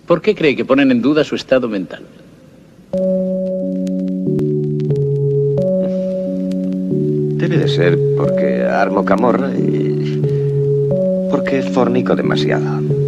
¿Por qué cree que ponen en duda su estado mental? Debe de ser porque armo camorra y porque fornico demasiado.